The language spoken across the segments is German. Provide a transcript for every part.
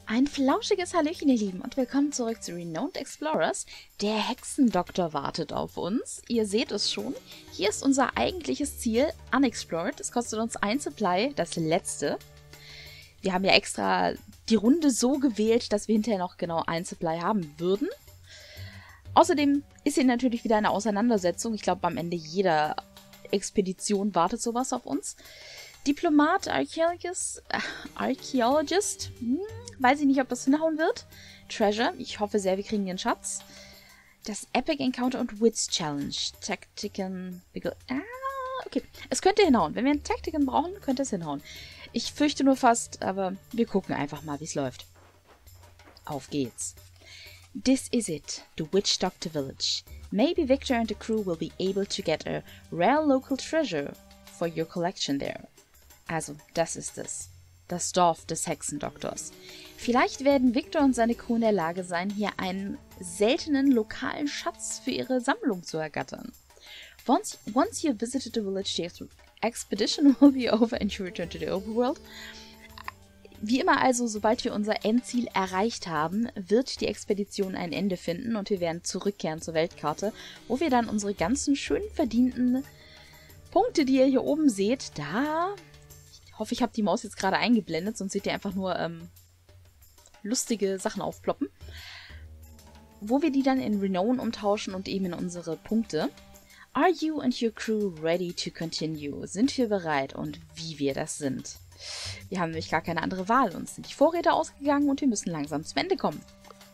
Ein flauschiges Hallöchen, ihr Lieben, und willkommen zurück zu Renowned Explorers. Der Hexendoktor wartet auf uns. Ihr seht es schon. Hier ist unser eigentliches Ziel, Unexplored. Es kostet uns ein Supply, das letzte. Wir haben ja extra die Runde so gewählt, dass wir hinterher noch genau ein Supply haben würden. Außerdem ist hier natürlich wieder eine Auseinandersetzung. Ich glaube, am Ende jeder Expedition wartet sowas auf uns. Diplomat, Archaeologist, weiß ich nicht, ob das hinhauen wird. Treasure, ich hoffe sehr, wir kriegen den Schatz. Das Epic Encounter und Wits Challenge. Taktiken, okay, es könnte hinhauen. Wenn wir einen Taktiken brauchen, könnte es hinhauen. Ich fürchte nur fast, aber wir gucken einfach mal, wie es läuft. Auf geht's. This is it, the Witch Doctor Village. Maybe Victor and the crew will be able to get a rare local treasure for your collection there. Also, das ist es. Das Dorf des Hexendoktors. Vielleicht werden Victor und seine Crew in der Lage sein, hier einen seltenen lokalen Schatz für ihre Sammlung zu ergattern. Once you have visited the village, the expedition will be over and you return to the overworld. Wie immer also, sobald wir unser Endziel erreicht haben, wird die Expedition ein Ende finden und wir werden zurückkehren zur Weltkarte, wo wir dann unsere ganzen schön verdienten Punkte, die ihr hier oben seht, da... Ich hoffe, ich habe die Maus jetzt gerade eingeblendet, sonst seht ihr einfach nur lustige Sachen aufploppen. Wo wir die dann in Renown umtauschen und eben in unsere Punkte. Are you and your crew ready to continue? Sind wir bereit und wie wir das sind? Wir haben nämlich gar keine andere Wahl. Uns sind die Vorräte ausgegangen und wir müssen langsam zum Ende kommen.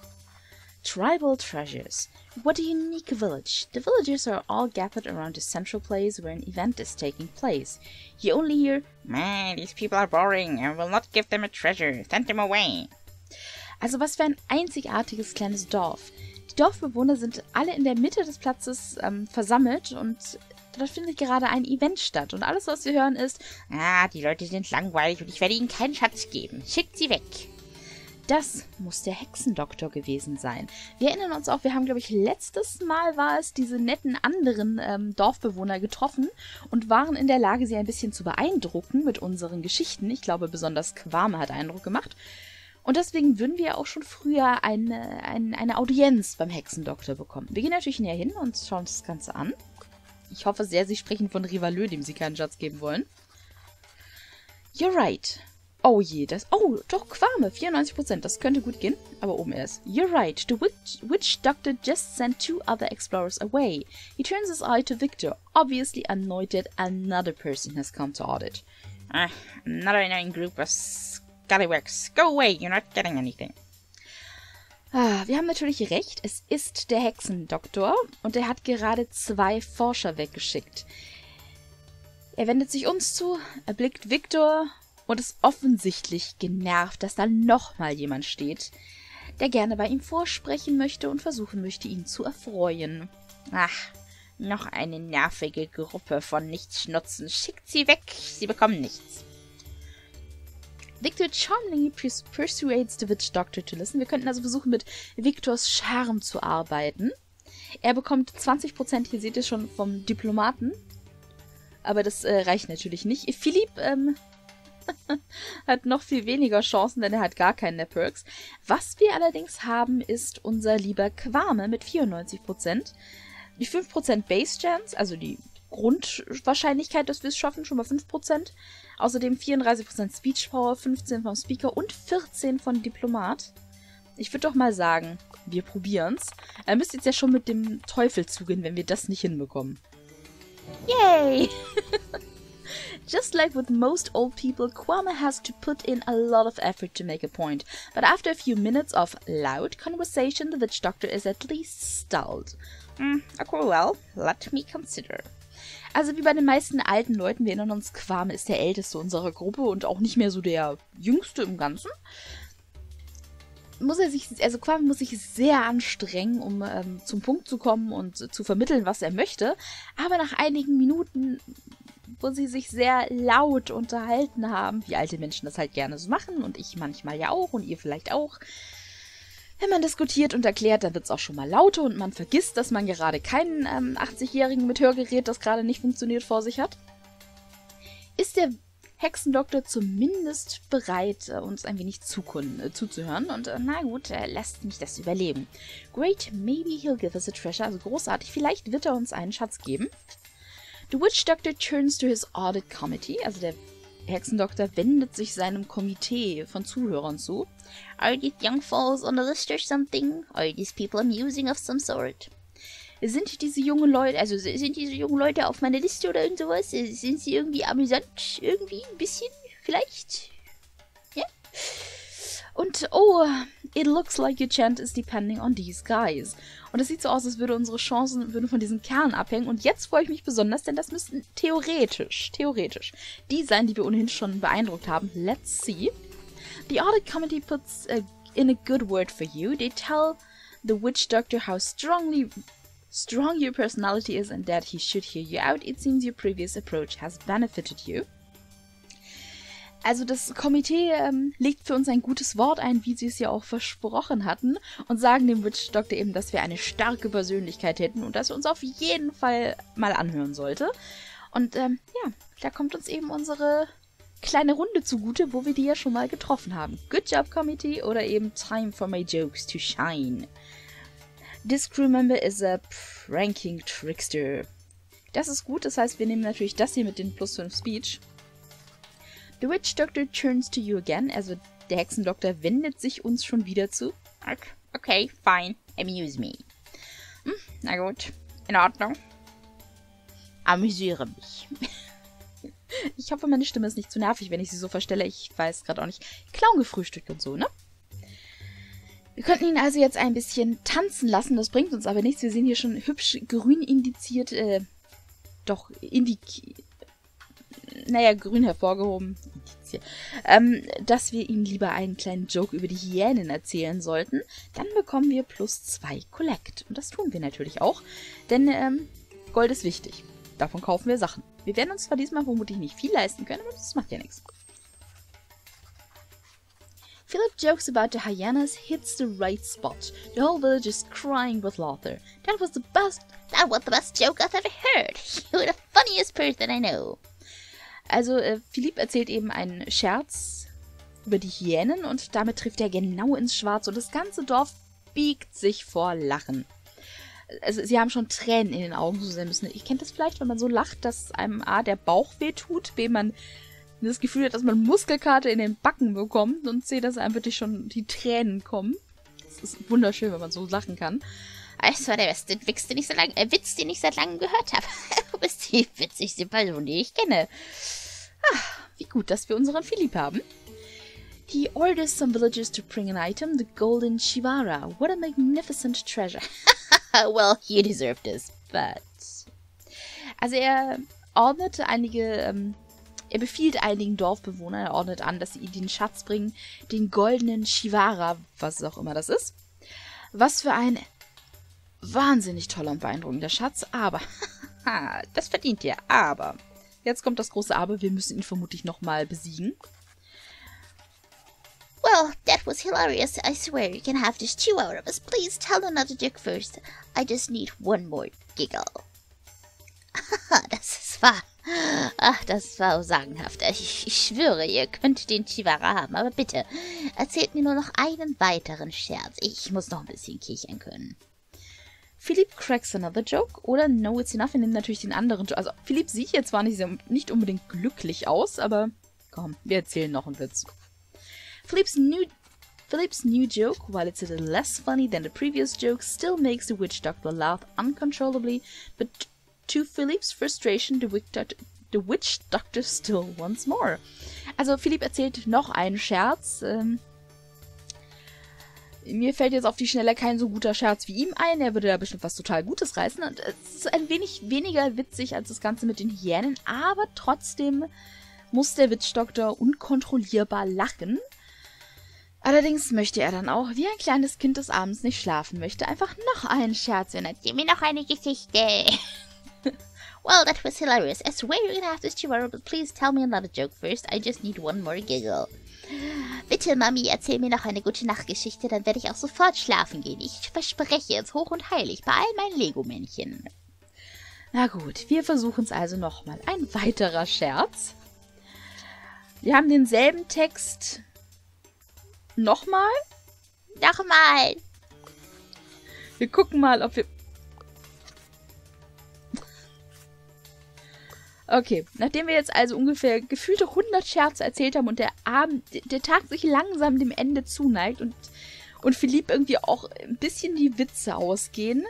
Tribal Treasures. What a unique village. The villagers are all gathered around a central place where an event is taking place. You only hear, "Man, these people are boring. I will not give them a treasure. Send them away." Also was für ein einzigartiges kleines Dorf. Die Dorfbewohner sind alle in der Mitte des Platzes versammelt und dort findet gerade ein Event statt. Und alles, was wir hören, ist, die Leute sind langweilig und ich werde ihnen keinen Schatz geben. Schickt sie weg. Das muss der Hexendoktor gewesen sein. Wir erinnern uns auch, wir haben, glaube ich, letztes Mal war es, diese netten anderen Dorfbewohner getroffen und waren in der Lage, sie ein bisschen zu beeindrucken mit unseren Geschichten. Ich glaube, besonders Kwame hat Eindruck gemacht. Und deswegen würden wir auch schon früher eine Audienz beim Hexendoktor bekommen. Wir gehen natürlich näher hin und schauen uns das Ganze an. Ich hoffe sehr, Sie sprechen von Rivalö, dem Sie keinen Schatz geben wollen. You're right. Oh je, oh, doch, Kwame, 94%, das könnte gut gehen, aber oben erst. You're right, the witch doctor just sent 2 other explorers away. He turns his eye to Victor, obviously annoyed that another person has come to audit. Another annoying group of scallywags. Go away, you're not getting anything. Wir haben natürlich recht, es ist der Hexendoktor und er hat gerade 2 Forscher weggeschickt. Er wendet sich uns zu, erblickt Victor und ist offensichtlich genervt, dass da nochmal jemand steht, der gerne bei ihm vorsprechen möchte und versuchen möchte, ihn zu erfreuen. Noch eine nervige Gruppe von Nichtsschnutzen. Schickt sie weg, sie bekommen nichts. Victor charmingly persuades the Witch Doctor to listen. Wir könnten also versuchen, mit Victors Charme zu arbeiten. Er bekommt 20%, hier seht ihr schon, vom Diplomaten. Aber das reicht natürlich nicht. Philipp hat noch viel weniger Chancen, denn er hat gar keinen der Perks. Was wir allerdings haben, ist unser lieber Kwame mit 94%. Die 5% Base Chance, also die Grundwahrscheinlichkeit, dass wir es schaffen, schon mal 5%. Außerdem 34% Speech Power, 15 vom Speaker und 14 von Diplomat. Ich würde doch mal sagen, wir probieren's. Er müsste jetzt ja schon mit dem Teufel zugehen, wenn wir das nicht hinbekommen. Yay! Just like with most old people, Kwame has to put in a lot of effort to make a point. But after a few minutes of loud conversation, the Witch Doctor is at least stalled. Okay, well, let me consider. Also wie bei den meisten alten Leuten, wir erinnern uns, Kwame ist der Älteste unserer Gruppe und auch nicht mehr so der Jüngste im Ganzen. Kwame muss sich sehr anstrengen, um zum Punkt zu kommen und zu vermitteln, was er möchte. Aber nach einigen Minuten, wo sie sich sehr laut unterhalten haben, wie alte Menschen das halt gerne so machen und ich manchmal ja auch und ihr vielleicht auch, wenn man diskutiert und erklärt, dann wird es auch schon mal lauter und man vergisst, dass man gerade keinen 80-Jährigen mit Hörgerät, das gerade nicht funktioniert, vor sich hat. Ist der Hexendoktor zumindest bereit, uns ein wenig zuzuhören. Und na gut, lasst mich das überleben. Great, maybe he'll give us a treasure. Also großartig, vielleicht wird er uns einen Schatz geben. The Witch Doctor turns to his audit committee. Also der Hexendoktor wendet sich seinem Komitee von Zuhörern zu. Are these young folks on the list or something? Are these people amusing of some sort? Sind diese jungen Leute auf meiner Liste oder irgend sowas? Sind sie irgendwie amüsant? Irgendwie ein bisschen? Vielleicht? Ja? Und, oh, it looks like your chant is depending on these guys. Und es sieht so aus, als würde unsere Chancen von diesen Kerlen abhängen. Und jetzt freue ich mich besonders, denn das müssten theoretisch die sein, die wir ohnehin schon beeindruckt haben. Let's see. The audit committee puts in a good word for you. They tell the Witch Doctor how strong your personality is and that he should hear you out. It seems your previous approach has benefited you. Also das Komitee legt für uns ein gutes Wort ein, wie sie es ja auch versprochen hatten, und sagen dem Witch Doctor eben, dass wir eine starke Persönlichkeit hätten und dass er uns auf jeden Fall mal anhören sollte. Und ja, da kommt uns eben unsere kleine Runde zugute, wo wir die ja schon mal getroffen haben. Good job, Committee, oder eben Time for my jokes to shine. This crew member is a pranking trickster. Das ist gut, das heißt, wir nehmen natürlich das hier mit den +5 Speech. The Witch Doctor turns to you again. Also der Hexendoktor wendet sich uns schon wieder zu. Okay, fine. Amuse me. Na gut, in Ordnung. Amüsiere mich. Ich hoffe, meine Stimme ist nicht zu nervig, wenn ich sie so verstelle. Ich weiß gerade auch nicht. Clown gefrühstückt und so, ne? Wir könnten ihn also jetzt ein bisschen tanzen lassen. Das bringt uns aber nichts. Wir sehen hier schon hübsch grün indiziert, grün hervorgehoben, dass wir ihm lieber einen kleinen Joke über die Hyänen erzählen sollten. Dann bekommen wir +2 Collect. Und das tun wir natürlich auch, denn Gold ist wichtig. Davon kaufen wir Sachen. Wir werden uns zwar diesmal vermutlich nicht viel leisten können, aber das macht ja nichts. Philip jokes about the hyenas, hits the right spot. The whole village is crying with laughter. That was the best joke I've ever heard. You're the funniest person I know. Also, Philipp erzählt eben einen Scherz über die Hyänen und damit trifft er genau ins Schwarze und das ganze Dorf biegt sich vor Lachen. Also, sie haben schon Tränen in den Augen, so sehr müssen. Ihr kennt das vielleicht, wenn man so lacht, dass einem A, der Bauch wehtut, B, man das Gefühl hat, dass man Muskelkater in den Backen bekommt und C, dass einem wirklich schon die Tränen kommen. Das ist wunderschön, wenn man so lachen kann. Es war der beste Witz, den ich seit langem gehört habe. Du bist die witzigste Person, die ich kenne. Wie gut, dass wir unseren Philipp haben. He orders some villagers to bring an item, the golden Shivara. What a magnificent treasure. Well, you deserve this, but... Also er befiehlt einigen Dorfbewohnern, er ordnet an, dass sie ihm den Schatz bringen, den goldenen Shivara, was auch immer das ist. Was für ein wahnsinnig toller und beeindruckender Schatz, aber, das verdient er, aber, jetzt kommt das große Aber, wir müssen ihn vermutlich nochmal besiegen. Well, that was hilarious, I swear you can have this chew out of us. Please tell another joke first. I just need one more giggle. Das ist wahr. Ach, das war sagenhaft. Ich schwöre, ihr könnt den Shivara haben, aber bitte, erzählt mir nur noch einen weiteren Scherz. Ich muss noch ein bisschen kichern können. Philipp cracks another joke oder No, it's enough. Wir nehmen natürlich den anderen Joke. Also, Philipp sieht jetzt zwar nicht unbedingt glücklich aus, aber komm, wir erzählen noch einen Witz. Philip's new joke, while it's a little less funny than the previous joke, still makes the Witch Doctor laugh uncontrollably, but to Philip's frustration, the Witch Doctor still wants more. Also, Philipp erzählt noch einen Scherz. Mir fällt jetzt auf die Schnelle kein so guter Scherz wie ihm ein. Er würde da bestimmt was total Gutes reißen. Und es ist ein wenig weniger witzig als das Ganze mit den Hyänen, aber trotzdem muss der Witchdoktor unkontrollierbar lachen. Allerdings möchte er dann auch, wie ein kleines Kind, das abends nicht schlafen möchte, einfach noch einen Scherz hören. Erzähl mir noch eine Geschichte. Well, that was hilarious. I swear you're gonna have this Chihuahua, but please tell me another joke first. I just need one more giggle. Bitte, Mami, erzähl mir noch eine gute Nachtgeschichte, dann werde ich auch sofort schlafen gehen. Ich verspreche jetzt hoch und heilig bei all meinen Lego-Männchen. Na gut, wir versuchen es also nochmal. Ein weiterer Scherz. Wir haben denselben Text nochmal. Nochmal. Wir gucken mal, ob wir... Okay, nachdem wir jetzt also ungefähr gefühlte 100 Scherze erzählt haben und der Tag sich langsam dem Ende zuneigt und Philippe irgendwie auch ein bisschen die Witze ausgehen,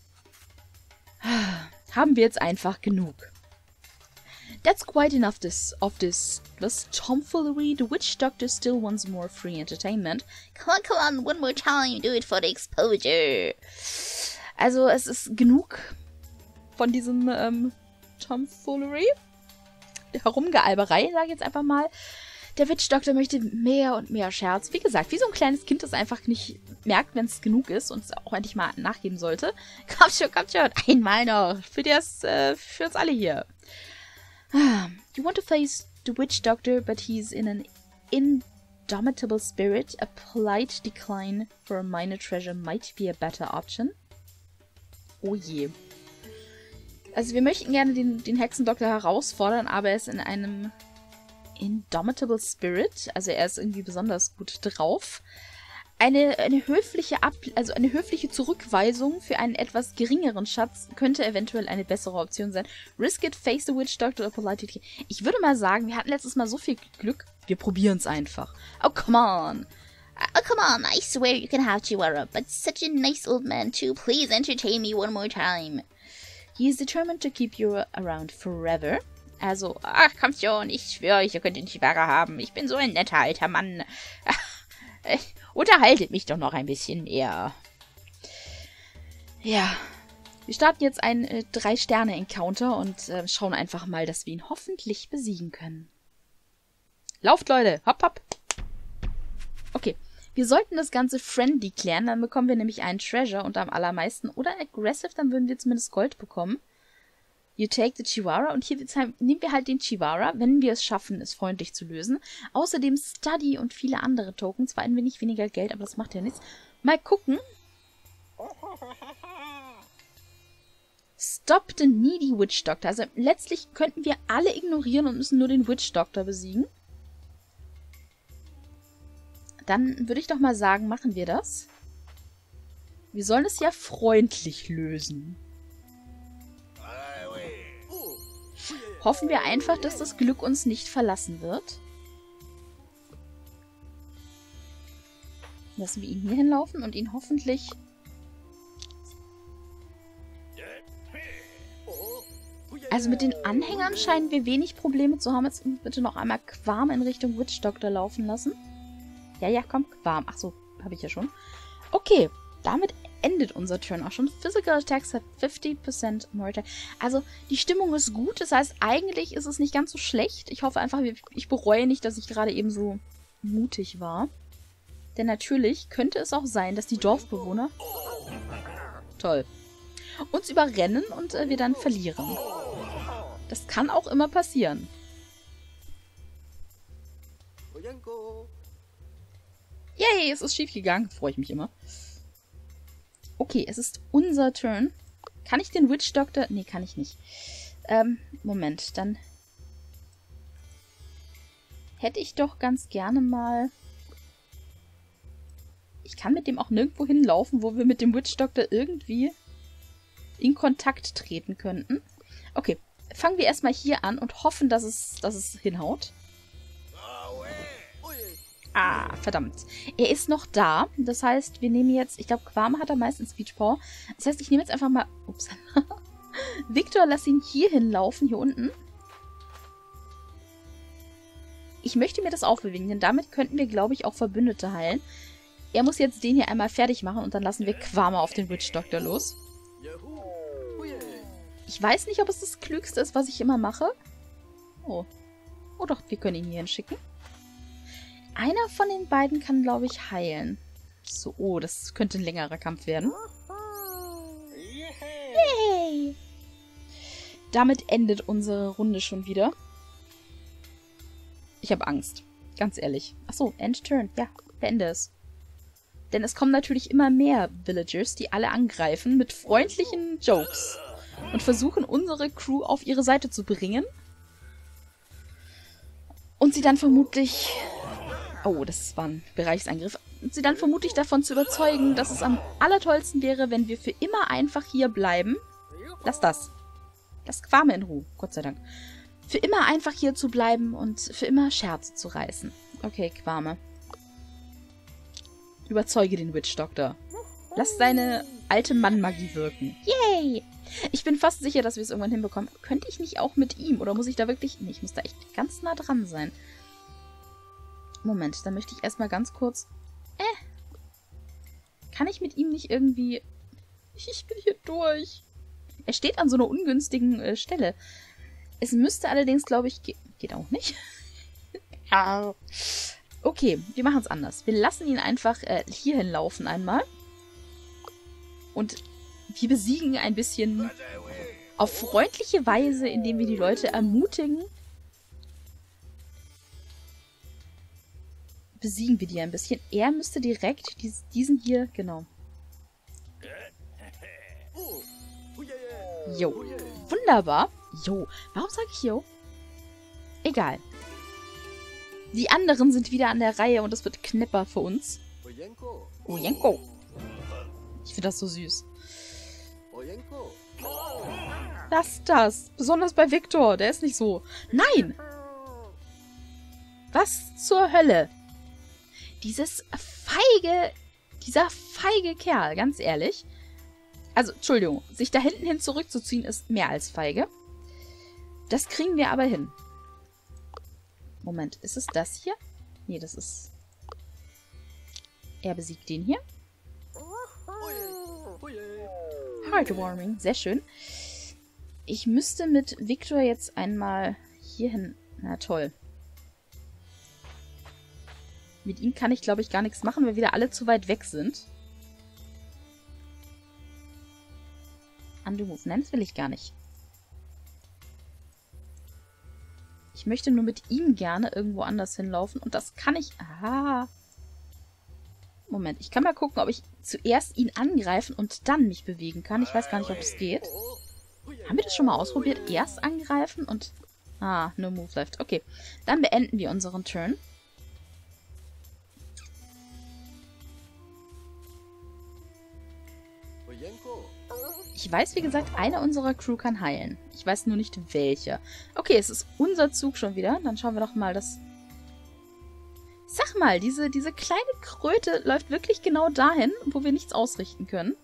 haben wir jetzt einfach genug. That's quite enough of this tomfoolery. The witch doctor still wants more free entertainment. Come on, one more time, do it for the exposure. Also es ist genug von diesem Tomfoolery. Herumgealberei, sage ich jetzt einfach mal. Der Witch-Doktor möchte mehr und mehr Scherz. Wie gesagt, wie so ein kleines Kind, das einfach nicht merkt, wenn es genug ist und es auch endlich mal nachgeben sollte. Kommt schon, einmal noch. Für uns alle hier. You want to face the Witch-Doctor, but he's in an indomitable spirit. A polite decline for a minor treasure might be a better option. Oh je. Also wir möchten gerne den Hexendoktor herausfordern, aber er ist in einem indomitable spirit. Also er ist irgendwie besonders gut drauf. Eine höfliche Zurückweisung für einen etwas geringeren Schatz könnte eventuell eine bessere Option sein. Risk it, face the witch doctor or politely. Ich würde mal sagen, wir hatten letztes Mal so viel Glück. Wir probieren es einfach. Oh, come on. Oh, come on. I swear you can have Chihuahua, but such a nice old man too. Please entertain me one more time. He is determined to keep you around forever. Also, ach, kommt schon, ich schwöre euch, ihr könnt den Chihuahua haben. Ich bin so ein netter alter Mann. Unterhaltet mich doch noch ein bisschen mehr. Ja, wir starten jetzt ein 3-Sterne-Encounter und schauen einfach mal, dass wir ihn hoffentlich besiegen können. Lauft, Leute! Hopp, hopp! Okay. Wir sollten das Ganze friendly klären, dann bekommen wir nämlich einen Treasure und am allermeisten. Oder aggressive, dann würden wir zumindest Gold bekommen. You take the Chihuahua. Und hier nehmen wir halt den Chihuahua, wenn wir es schaffen, es freundlich zu lösen. Außerdem Study und viele andere Tokens. Zwar ein wenig weniger Geld, aber das macht ja nichts. Mal gucken. Stop the needy Witch Doctor. Also letztlich könnten wir alle ignorieren und müssen nur den Witch Doctor besiegen. Dann würde ich doch mal sagen, machen wir das. Wir sollen es ja freundlich lösen. Hoffen wir einfach, dass das Glück uns nicht verlassen wird. Lassen wir ihn hier hinlaufen und ihn hoffentlich... Also mit den Anhängern scheinen wir wenig Probleme zu haben. Jetzt bitte noch einmal Quam in Richtung Witch Doctor laufen lassen. Ja, komm, Quam. Ach so, habe ich ja schon. Okay, damit endet unser Turn auch schon. Physical Attacks have 50% more attack. Also, die Stimmung ist gut. Das heißt, eigentlich ist es nicht ganz so schlecht. Ich hoffe einfach, ich bereue nicht, dass ich gerade eben so mutig war. Denn natürlich könnte es auch sein, dass die Dorfbewohner... Toll. Uns überrennen und wir dann verlieren. Das kann auch immer passieren. Yay, es ist schief gegangen. Freue ich mich immer. Okay, es ist unser Turn. Kann ich den Witch Doctor... Nee, kann ich nicht. Moment, dann... Hätte ich doch ganz gerne mal... Ich kann mit dem auch nirgendwo hinlaufen, wo wir mit dem Witch Doctor irgendwie in Kontakt treten könnten. Okay, fangen wir erstmal hier an und hoffen, dass es hinhaut. Ah, verdammt. Er ist noch da. Das heißt, wir nehmen jetzt... Ich glaube, Quam hat am meisten Speech Power. Das heißt, ich nehme jetzt einfach mal... Ups. Victor, lass ihn hier hinlaufen, hier unten. Ich möchte mir das auch bewegen, denn damit könnten wir, glaube ich, auch Verbündete heilen. Er muss jetzt den hier einmal fertig machen und dann lassen wir Quam auf den Witch Doctor los. Ich weiß nicht, ob es das Klügste ist, was ich immer mache. Oh. Oh doch, wir können ihn hier hinschicken. Einer von den beiden kann, glaube ich, heilen. So, oh, das könnte ein längerer Kampf werden. Yay! Damit endet unsere Runde schon wieder. Ich habe Angst. Ganz ehrlich. Achso, End Turn. Ja, beende es. Denn es kommen natürlich immer mehr Villagers, die alle angreifen mit freundlichen Jokes und versuchen, unsere Crew auf ihre Seite zu bringen. Und sie dann vermutlich... Oh, das war ein Bereichsangriff. Und sie dann vermutlich davon zu überzeugen, dass es am allertollsten wäre, wenn wir für immer einfach hier bleiben. Lass das. Lass Kwame in Ruhe, Gott sei Dank. Für immer einfach hier zu bleiben und für immer Scherze zu reißen. Okay, Kwame. Überzeuge den Witch Doctor. Lass deine alte Mann-Magie wirken. Yay! Ich bin fast sicher, dass wir es irgendwann hinbekommen. Könnte ich nicht auch mit ihm? Oder muss ich da wirklich... Nee, ich muss da echt ganz nah dran sein. Moment, dann möchte ich erstmal ganz kurz... Kann ich mit ihm nicht irgendwie... Ich bin hier durch. Er steht an so einer ungünstigen Stelle. Es müsste allerdings, glaube ich... Geht auch nicht. Ja. Okay, wir machen es anders. Wir lassen ihn einfach hierhin laufen einmal. Und wir besiegen ein bisschen auf freundliche Weise, indem wir die Leute ermutigen. Besiegen wir die ein bisschen. Er müsste direkt diesen hier, genau. Jo. Wunderbar. Jo. Warum sage ich Jo? Egal. Die anderen sind wieder an der Reihe und es wird knapper für uns. Ojenko. Ich finde das so süß. Lass das. Besonders bei Victor. Der ist nicht so. Nein! Was zur Hölle? Dieser feige Kerl, ganz ehrlich. Also, Entschuldigung, sich da hinten hin zurückzuziehen ist mehr als feige. Das kriegen wir aber hin. Moment, ist es das hier? Nee, das ist... Er besiegt den hier. Heartwarming, sehr schön. Ich müsste mit Victor jetzt einmal hierhin... Na toll. Mit ihm kann ich, glaube ich, gar nichts machen, weil wieder alle zu weit weg sind. Undo Move. Nein, das will ich gar nicht. Ich möchte nur mit ihm gerne irgendwo anders hinlaufen. Und das kann ich... Aha. Moment, ich kann mal gucken, ob ich zuerst ihn angreifen und dann mich bewegen kann. Ich weiß gar nicht, ob es geht. Haben wir das schon mal ausprobiert? Erst angreifen und... Ah, no move left. Okay, dann beenden wir unseren Turn. Ich weiß, wie gesagt, eine unserer Crew kann heilen. Ich weiß nur nicht, welche. Okay, es ist unser Zug schon wieder. Dann schauen wir doch mal, das... Sag mal, diese kleine Kröte läuft wirklich genau dahin, wo wir nichts ausrichten können.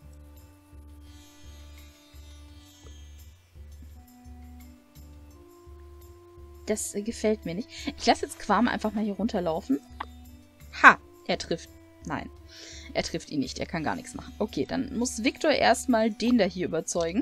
Das gefällt mir nicht. Ich lasse jetzt Kwame einfach mal hier runterlaufen. Ha! Er trifft. Nein. Er trifft ihn nicht. Er kann gar nichts machen. Okay, dann muss Victor erstmal den da hier überzeugen.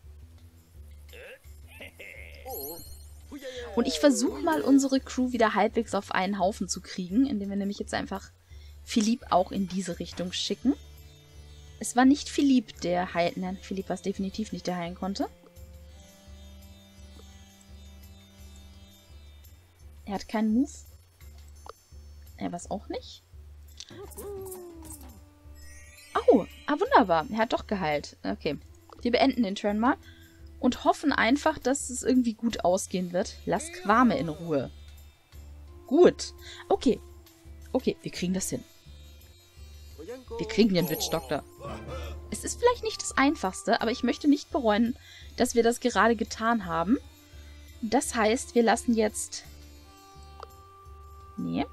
Und ich versuche mal, unsere Crew wieder halbwegs auf einen Haufen zu kriegen, indem wir nämlich jetzt einfach Philippe auch in diese Richtung schicken. Es war nicht Philippe, der heilen... Nein, Philippe war es definitiv nicht, der heilen konnte. Er hat keinen Move. Er war es auch nicht. Oh, wunderbar. Er hat doch geheilt. Okay. Wir beenden den Turn mal. Und hoffen einfach, dass es irgendwie gut ausgehen wird. Lass Kwame in Ruhe. Gut. Okay. Okay, wir kriegen das hin. Wir kriegen den Witch Doctor. Es ist vielleicht nicht das Einfachste, aber ich möchte nicht bereuen, dass wir das gerade getan haben. Das heißt, wir lassen jetzt... Nee.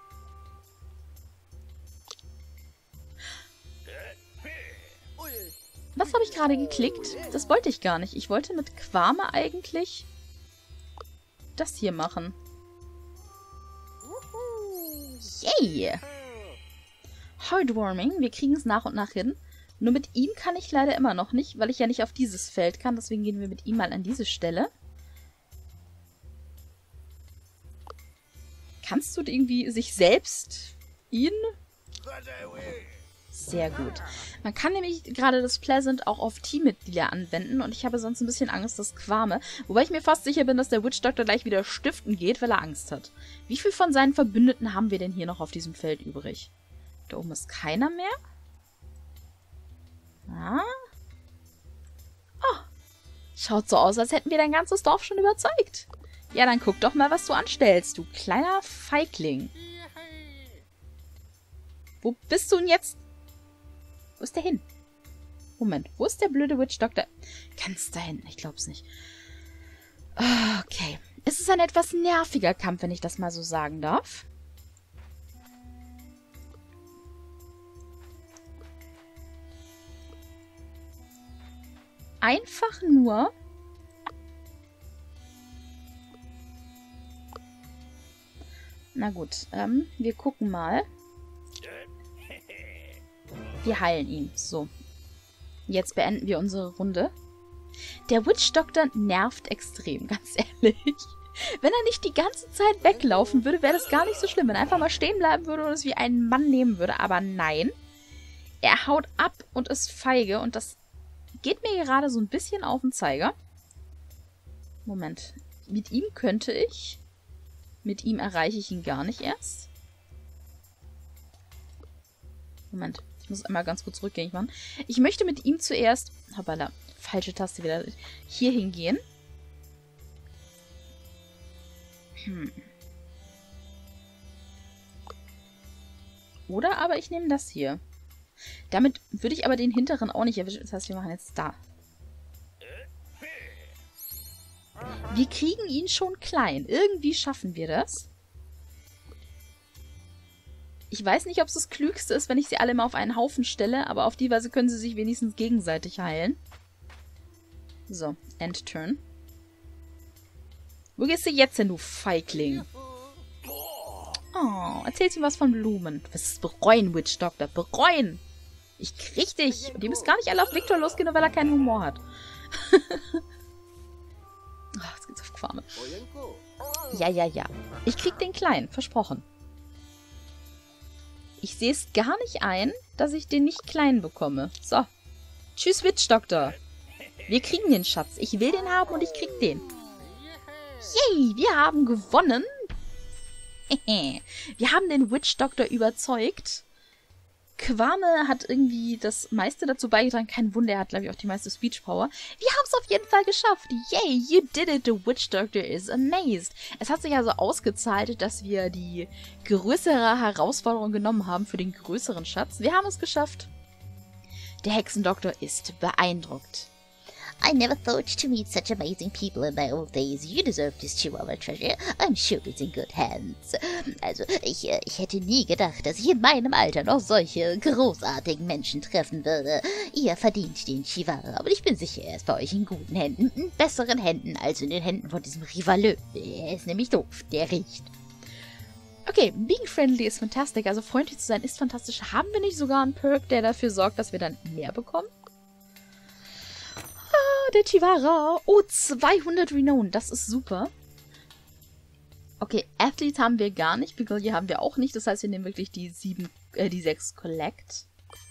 Was habe ich gerade geklickt? Das wollte ich gar nicht. Ich wollte mit Kwame eigentlich das hier machen. Yay! Heartwarming. Wir kriegen es nach und nach hin. Nur mit ihm kann ich leider immer noch nicht, weil ich ja nicht auf dieses Feld kann. Deswegen gehen wir mit ihm mal an diese Stelle. Kannst du irgendwie sich selbst ihn... Sehr gut. Man kann nämlich gerade das Pleasant auch auf Teammitglieder anwenden und ich habe sonst ein bisschen Angst, dass Kwame, wobei ich mir fast sicher bin, dass der Witch Doctor gleich wieder stiften geht, weil er Angst hat. Wie viel von seinen Verbündeten haben wir denn hier noch auf diesem Feld übrig? Da oben ist keiner mehr. Ah. Oh. Schaut so aus, als hätten wir dein ganzes Dorf schon überzeugt. Ja, dann guck doch mal, was du anstellst, du kleiner Feigling. Wo bist du denn jetzt? Wo ist der hin? Moment, wo ist der blöde Witch Doctor? Ganz da hinten, ich glaub's nicht. Okay. Es ist ein etwas nerviger Kampf, wenn ich das mal so sagen darf. Einfach nur... Na gut, wir gucken mal. Wir heilen ihn. So. Jetzt beenden wir unsere Runde. Der Witch Doctor nervt extrem, ganz ehrlich. Wenn er nicht die ganze Zeit weglaufen würde, wäre das gar nicht so schlimm. Wenn er einfach mal stehen bleiben würde und es wie einen Mann nehmen würde. Aber nein. Er haut ab und ist feige. Und das geht mir gerade so ein bisschen auf den Zeiger. Moment. Mit ihm könnte ich. Mit ihm erreiche ich ihn gar nicht erst. Moment. Ich muss einmal ganz kurz rückgängig machen. Ich möchte mit ihm zuerst... Hoppala. Falsche Taste wieder. Hier hingehen. Oder aber ich nehme das hier. Damit würde ich aber den hinteren auch nicht erwischen. Das heißt, wir machen jetzt da. Wir kriegen ihn schon klein. Irgendwie schaffen wir das. Ich weiß nicht, ob es das Klügste ist, wenn ich sie alle mal auf einen Haufen stelle, aber auf die Weise können sie sich wenigstens gegenseitig heilen. So, End-Turn. Wo gehst du jetzt hin, du Feigling? Oh, erzählst ihm was von Blumen. Du wirst es bereuen, Witch Doctor. Bereuen! Ich krieg dich! Und ihr müsst gar nicht alle auf Victor losgehen, nur weil er keinen Humor hat. Ach, jetzt geht's auf Quame. Ja. Ich krieg den Kleinen, versprochen. Ich sehe es gar nicht ein, dass ich den nicht klein bekomme. So. Tschüss, Witch Doctor. Wir kriegen den Schatz. Ich will den haben und ich krieg den. Yay, wir haben gewonnen. Wir haben den Witch Doctor überzeugt. Quame hat irgendwie das meiste dazu beigetragen. Kein Wunder, er hat, glaube ich, auch die meiste Speech Power. Wir haben es auf jeden Fall geschafft. Yay, you did it. The Witch Doctor is amazed. Es hat sich also ausgezahlt, dass wir die größere Herausforderung genommen haben für den größeren Schatz. Wir haben es geschafft. Der Hexendoktor ist beeindruckt. I never thought to meet such amazing people in my old days. You deserve this Chihuahua treasure. I'm sure it's in good hands. Also, ich hätte nie gedacht, dass ich in meinem Alter noch solche großartigen Menschen treffen würde. Ihr verdient den Chihuahua, aber ich bin sicher, er ist bei euch in guten Händen. In besseren Händen als in den Händen von diesem Rivaleux. Er ist nämlich doof. Der riecht. Okay, being friendly ist fantastisch. Also freundlich zu sein ist fantastisch. Haben wir nicht sogar einen Perk, der dafür sorgt, dass wir dann mehr bekommen? Der Chihuahua. Oh, 200 Renown. Das ist super. Okay, Athlete haben wir gar nicht. Beguilia haben wir auch nicht. Das heißt, wir nehmen wirklich die 6 Collect.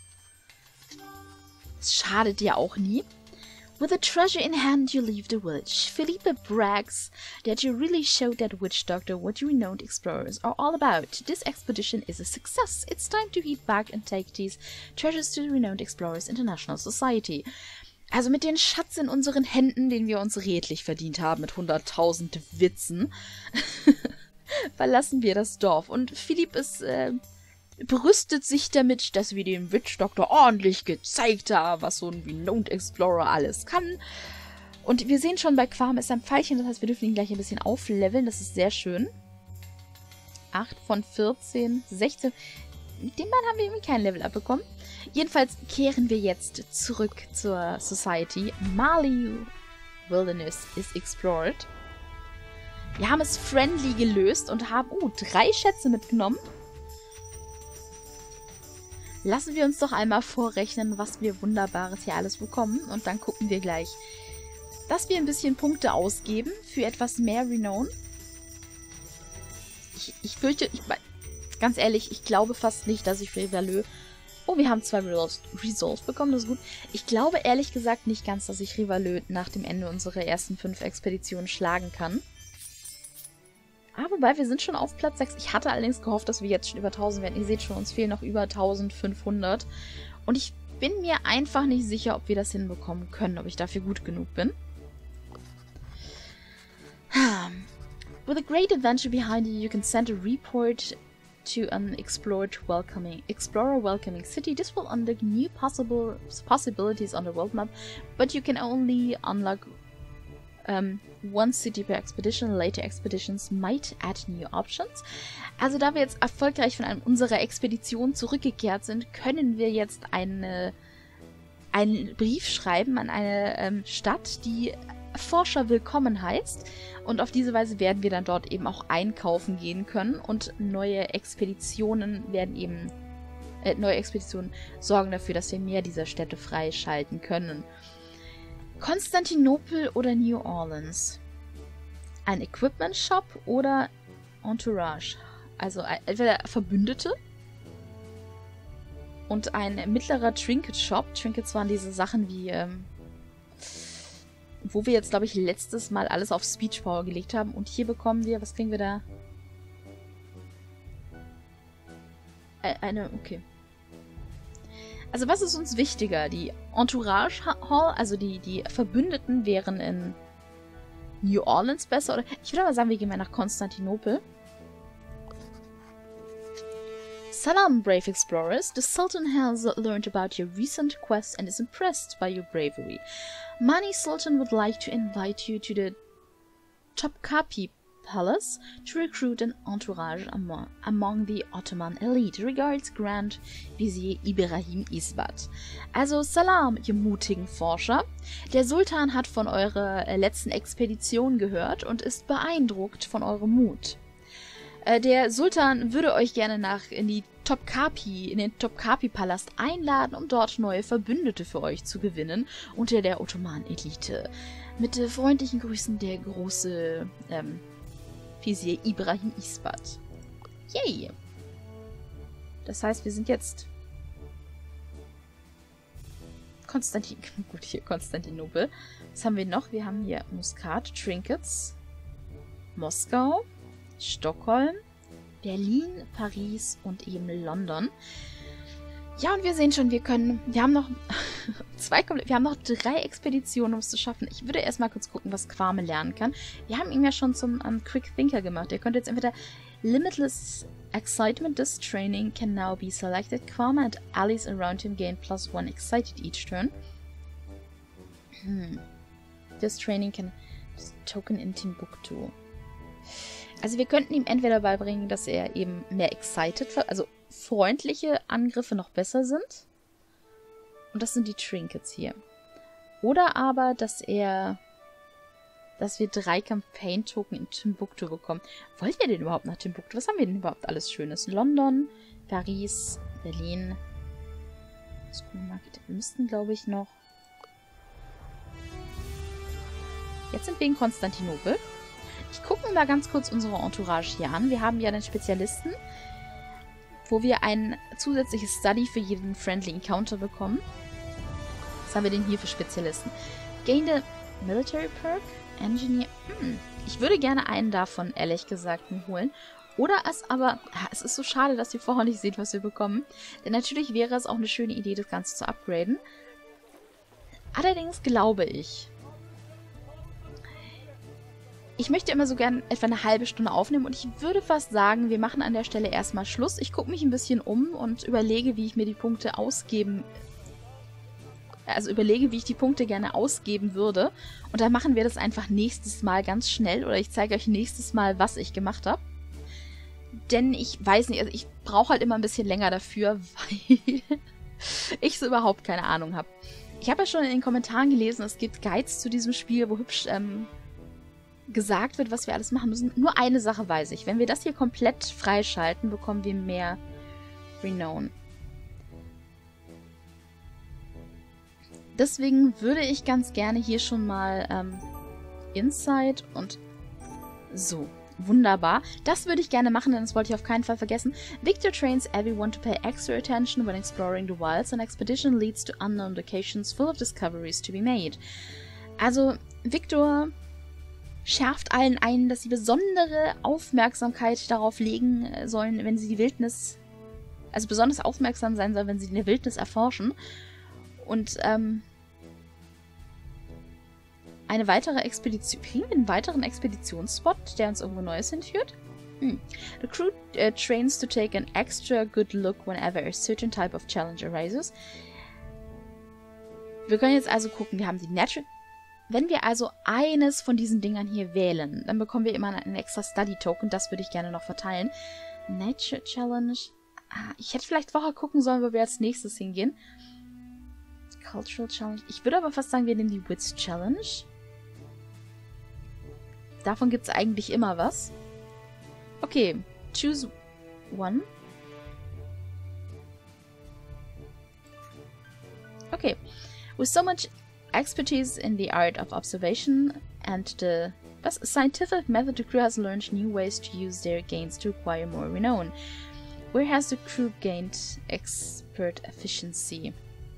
Das schadet ja auch nie. With a treasure in hand, you leave the village. Philippe brags that you really showed that witch doctor what you renowned explorers are all about. This expedition is a success. It's time to head back and take these treasures to the Renowned Explorers International Society. Also mit dem Schatz in unseren Händen, den wir uns redlich verdient haben, mit 100.000 Witzen, verlassen wir das Dorf. Und Philipp brüstet sich damit, dass wir dem Witch Doctor ordentlich gezeigt haben, was so ein Renowned Explorer alles kann. Und wir sehen schon, bei Quam ist ein Pfeilchen, das heißt, wir dürfen ihn gleich ein bisschen aufleveln. Das ist sehr schön. 8 von 14, 16. Mit dem Mann haben wir irgendwie kein Level abbekommen. Jedenfalls kehren wir jetzt zurück zur Society. Marley Wilderness is explored. Wir haben es friendly gelöst und haben 3 Schätze mitgenommen. Lassen wir uns doch einmal vorrechnen, was wir Wunderbares hier alles bekommen. Und dann gucken wir gleich, dass wir ein bisschen Punkte ausgeben für etwas mehr Renown. Ich fürchte, ganz ehrlich, ich glaube fast nicht, dass ich Rivaleux... Oh, wir haben 2 Resolve bekommen, das ist gut. Ich glaube ehrlich gesagt nicht ganz, dass ich Rivaleux nach dem Ende unserer ersten 5 Expeditionen schlagen kann. Aber wobei, wir sind schon auf Platz 6. Ich hatte allerdings gehofft, dass wir jetzt schon über 1000 werden. Ihr seht schon, uns fehlen noch über 1500. Und ich bin mir einfach nicht sicher, ob wir das hinbekommen können, ob ich dafür gut genug bin. With a great adventure behind you, you can send a report to an explorer welcoming city. This will unlock new possibilities on the world map, but you can only unlock one city per expedition. Later expeditions might add new options. Also da wir jetzt erfolgreich von einem unserer Expeditionen zurückgekehrt sind, können wir jetzt einen Brief schreiben an eine Stadt, die Forscher willkommen heißt. Und auf diese Weise werden wir dann dort eben auch einkaufen gehen können und neue Expeditionen sorgen dafür, dass wir mehr dieser Städte freischalten können. Konstantinopel oder New Orleans? Ein Equipment Shop oder Entourage? Also entweder Verbündete und ein mittlerer Trinket Shop. Trinkets waren diese Sachen wie wo wir jetzt, glaube ich, letztes Mal alles auf Speech Power gelegt haben. Und hier bekommen wir, was kriegen wir da? Okay. Also was ist uns wichtiger? Die Entourage Hall, also die Verbündeten wären in New Orleans besser? Oder ich würde aber sagen, wir gehen mal nach Konstantinopel. Salam, brave explorers. The Sultan has learned about your recent quest and is impressed by your bravery. Mani Sultan would like to invite you to the Topkapi Palace to recruit an entourage among the Ottoman elite. Regards, Grand Vizier Ibrahim Isbat. Also Salam, ihr mutigen Forscher. Der Sultan hat von eurer letzten Expedition gehört und ist beeindruckt von eurem Mut. Der Sultan würde euch gerne in den Topkapi-Palast einladen, um dort neue Verbündete für euch zu gewinnen unter der Ottoman-Elite. Mit freundlichen Grüßen, der große Vizier Ibrahim Isbat. Yay! Das heißt, wir sind jetzt Konstantinopel. Was haben wir noch? Wir haben hier Muscat, Trinkets, Moskau, Stockholm, Berlin, Paris und eben London. Ja, und wir sehen schon, wir haben noch wir haben noch 3 Expeditionen, um es zu schaffen. Ich würde erstmal kurz gucken, was Kwame lernen kann. Wir haben ihn ja schon zum Quick Thinker gemacht. Er könnte jetzt entweder Limitless Excitement. This training can now be selected. Kwame and allies around him gain +1 excited each turn. This training can token in Timbuktu. Also wir könnten ihm entweder beibringen, dass er eben mehr excited wird, also freundliche Angriffe noch besser sind. Und das sind die Trinkets hier. Oder aber, dass wir 3 Campaign-Token in Timbuktu bekommen. Wollen wir denn überhaupt nach Timbuktu? Was haben wir denn überhaupt alles Schönes? London, Paris, Berlin. Wir müssten, glaube ich, noch... Jetzt sind wir in Konstantinopel. Ich gucke mir mal ganz kurz unsere Entourage hier an. Wir haben ja den Spezialisten, wo wir ein zusätzliches Study für jeden Friendly Encounter bekommen. Was haben wir denn hier für Spezialisten? Gain the Military Perk, Engineer. Ich würde gerne einen davon, ehrlich gesagt, mir holen. Oder es ist so schade, dass ihr vorher nicht seht, was wir bekommen. Denn natürlich wäre es auch eine schöne Idee, das Ganze zu upgraden. Allerdings glaube ich möchte immer so gern etwa eine halbe Stunde aufnehmen und ich würde fast sagen, wir machen an der Stelle erstmal Schluss. Ich gucke mich ein bisschen um und überlege, wie ich mir die Punkte wie ich die Punkte gerne ausgeben würde. Und dann machen wir das einfach nächstes Mal ganz schnell oder ich zeige euch nächstes Mal, was ich gemacht habe. Denn ich weiß nicht, also ich brauche halt immer ein bisschen länger dafür, weil ich so überhaupt keine Ahnung habe. Ich habe ja schon in den Kommentaren gelesen, es gibt Guides zu diesem Spiel, wo hübsch gesagt wird, was wir alles machen müssen. Nur eine Sache weiß ich. Wenn wir das hier komplett freischalten, bekommen wir mehr Renown. Deswegen würde ich ganz gerne hier schon mal Insight und so. Wunderbar. Das würde ich gerne machen, denn das wollte ich auf keinen Fall vergessen. Victor trains everyone to pay extra attention when exploring the wilds. An expedition leads to unknown locations full of discoveries to be made. Also, Victor schärft allen ein, dass sie besondere Aufmerksamkeit darauf legen sollen, wenn sie die Wildnis, also besonders aufmerksam sein sollen, wenn sie die Wildnis erforschen. Und Eine weitere Expedition. Kriegen wir einen weiteren Expeditionsspot, der uns irgendwo Neues hinführt? The crew trains to take an extra good look whenever a certain type of challenge arises. Wir können jetzt also gucken, wir haben die Natural... Wenn wir also eines von diesen Dingern hier wählen, dann bekommen wir immer einen extra Study-Token. Das würde ich gerne noch verteilen. Nature Challenge. Ich hätte vielleicht vorher gucken sollen, wo wir als nächstes hingehen. Cultural Challenge. Ich würde aber fast sagen, wir nehmen die Wits Challenge. Davon gibt es eigentlich immer was. Okay, choose one. Okay. With so much expertise in the art of observation and the scientific method, the crew has learned new ways to use their gains to acquire more renown. Where has the crew gained expert efficiency?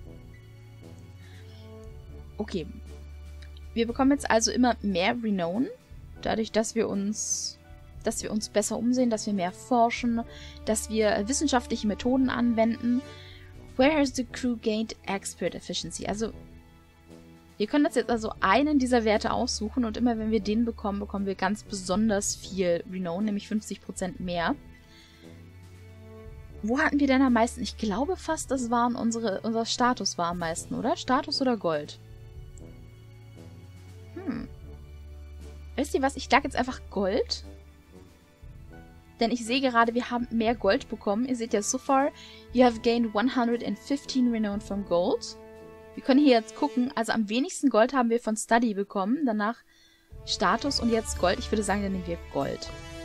Okay. Wir bekommen jetzt also immer mehr Renown, dadurch, dass wir uns besser umsehen, dass wir mehr forschen, dass wir wissenschaftliche Methoden anwenden. Where has the crew gained expert efficiency? Also, wir können uns jetzt also einen dieser Werte aussuchen und immer wenn wir den bekommen, bekommen wir ganz besonders viel Renown, nämlich 50% mehr. Wo hatten wir denn am meisten? Ich glaube fast, das waren unser Status war am meisten, oder? Status oder Gold? Wisst ihr was? Ich sage jetzt einfach Gold. Denn ich sehe gerade, wir haben mehr Gold bekommen. Ihr seht ja, so far, you have gained 115 Renown from Gold. Wir können hier jetzt gucken. Also am wenigsten Gold haben wir von Study bekommen. Danach Status und jetzt Gold. Ich würde sagen, dann nehmen wir Gold.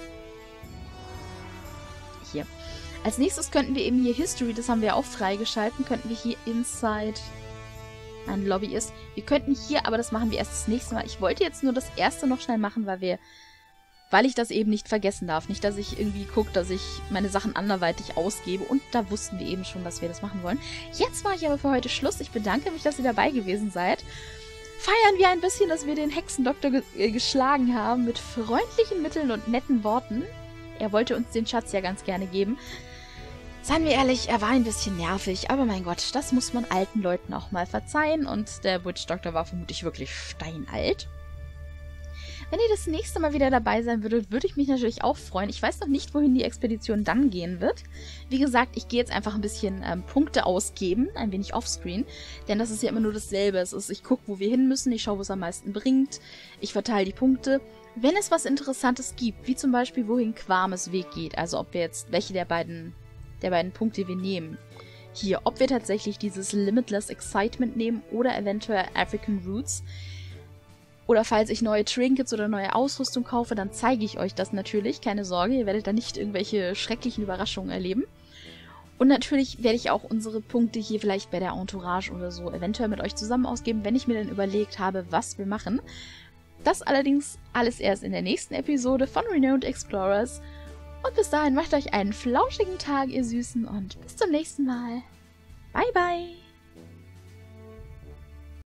Hier. Als nächstes könnten wir eben hier History, das haben wir auch freigeschalten, könnten wir hier Inside ein Lobbyist. Wir könnten hier, aber das machen wir erst das nächste Mal. Ich wollte jetzt nur das erste noch schnell machen, weil ich das eben nicht vergessen darf. Nicht, dass ich irgendwie gucke, dass ich meine Sachen anderweitig ausgebe. Und da wussten wir eben schon, dass wir das machen wollen. Jetzt mache ich aber für heute Schluss. Ich bedanke mich, dass ihr dabei gewesen seid. Feiern wir ein bisschen, dass wir den Hexendoktor geschlagen haben mit freundlichen Mitteln und netten Worten. Er wollte uns den Schatz ja ganz gerne geben. Seien wir ehrlich, er war ein bisschen nervig, aber mein Gott, das muss man alten Leuten auch mal verzeihen und der Witch Doctor war vermutlich wirklich steinalt. Wenn ihr das nächste Mal wieder dabei sein würdet, würde ich mich natürlich auch freuen. Ich weiß noch nicht, wohin die Expedition dann gehen wird. Wie gesagt, ich gehe jetzt einfach ein bisschen Punkte ausgeben, ein wenig offscreen, denn das ist ja immer nur dasselbe. Ich gucke, wo wir hin müssen, ich schaue, wo es am meisten bringt, ich verteile die Punkte. Wenn es was Interessantes gibt, wie zum Beispiel, wohin Quames Weg geht, also ob wir jetzt, welche der beiden Punkte wir nehmen. Hier, ob wir tatsächlich dieses Limitless Excitement nehmen oder eventuell African Roots. Oder falls ich neue Trinkets oder neue Ausrüstung kaufe, dann zeige ich euch das natürlich. Keine Sorge, ihr werdet da nicht irgendwelche schrecklichen Überraschungen erleben. Und natürlich werde ich auch unsere Punkte hier vielleicht bei der Entourage oder so eventuell mit euch zusammen ausgeben, wenn ich mir dann überlegt habe, was wir machen. Das allerdings alles erst in der nächsten Episode von Renowned Explorers. Und bis dahin macht euch einen flauschigen Tag, ihr Süßen, und bis zum nächsten Mal. Bye, bye!